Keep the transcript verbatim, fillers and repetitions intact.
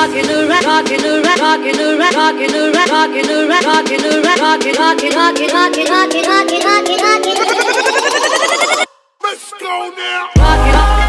rockin' the rap, rockin' the rap, rockin' the rap, rockin' the rap, rockin' the rap, rockin' the rap, rockin', rockin', rockin', rockin', rockin', rockin', rockin', rockin', rockin', rockin'. Let's go now. Rockin'.